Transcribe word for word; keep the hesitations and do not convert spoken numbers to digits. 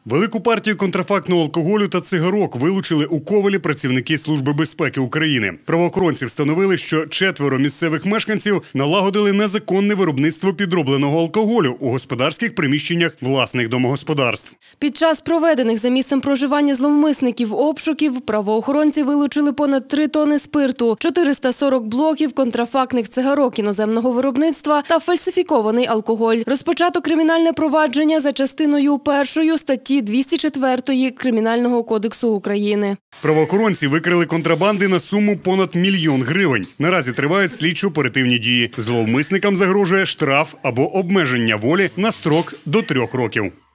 Велику партію контрафактного алкоголю та цигарок вилучили у Ковелі працівники Служби безпеки України. Правоохоронці встановили, що четверо місцевих мешканців налагодили незаконне виробництво підробленого алкоголю у господарських приміщеннях власних домогосподарств. Під час проведених за місцем проживання зловмисників обшуків правоохоронці вилучили понад три тони спирту, чотириста сорок блоків контрафактних цигарок іноземного виробництва та фальсифікований алкоголь. Розпочато кримінальне провадження за частиною першою статті двісті четвертої Кримінального кодексу України. Правоохоронці викрили контрабанди на суму понад мільйон гривень. Наразі тривають слідчо-оперативні дії. Зловмисникам загрожує штраф або обмеження волі на строк до трьох років.